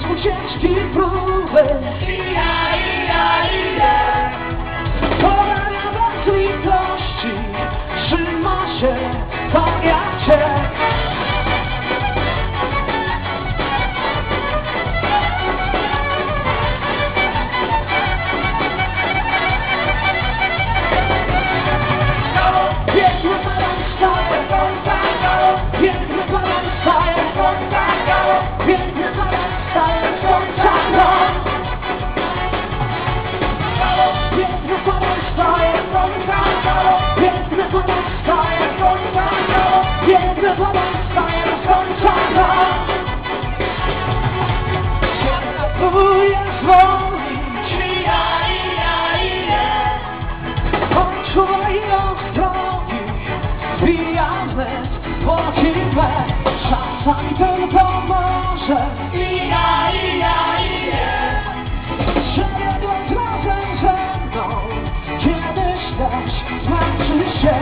ucieczki próby. Kolania bez litości, trzyma się wariacie. Czasami tylko może Przebiegłeś razem ze mną, kiedyś też zmęczy się.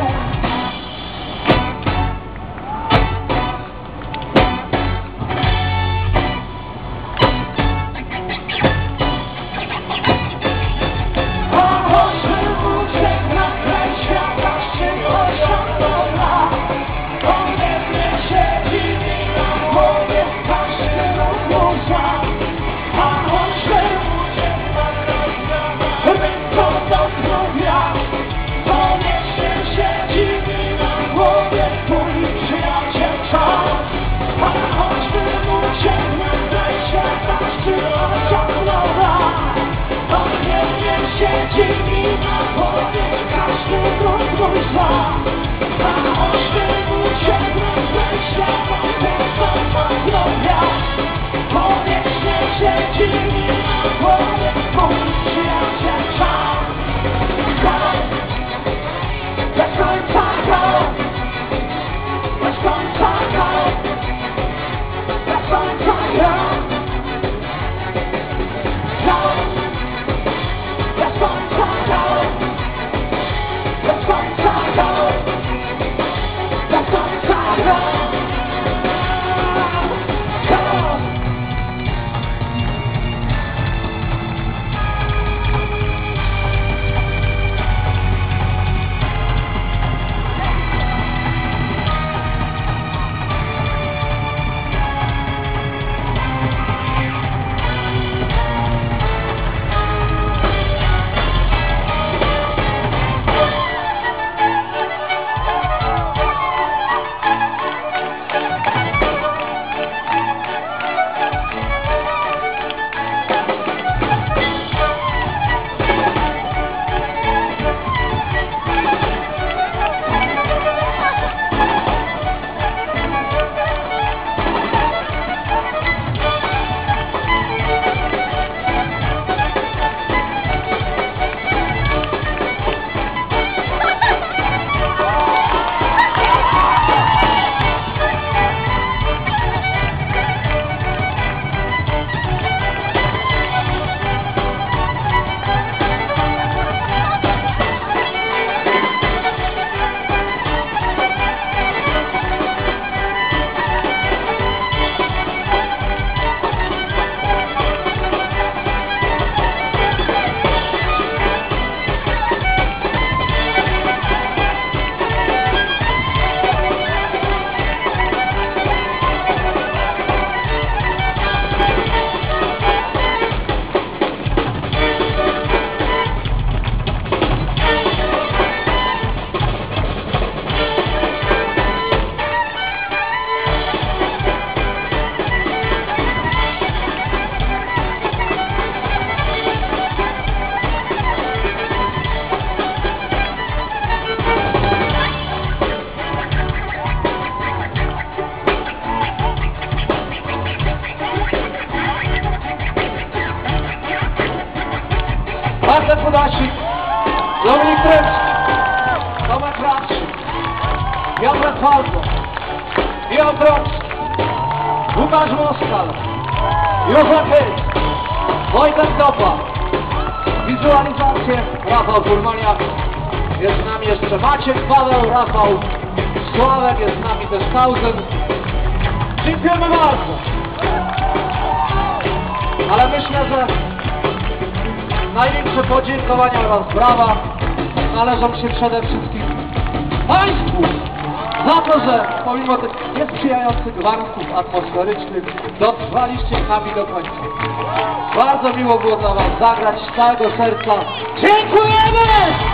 Marta Podasik, Dominik Tręczki, Tomek Krawczyk, Piotrek Falco, Michał Trączki, Łukasz Moskal, Józef Hyc, Wojtek Topa, wizualizację Rafał Furmaniak, jest z nami jeszcze Maciek, Paweł, Rafał, Sławek, jest z nami też Kauzen. Dziękujemy bardzo. myślę, że największe podziękowania oraz brawa należą się przede wszystkim Państwu za to, że pomimo tych niesprzyjających warunków atmosferycznych dotrwaliście z nami do końca. Bardzo miło było dla Was zagrać z całego serca. Dziękujemy!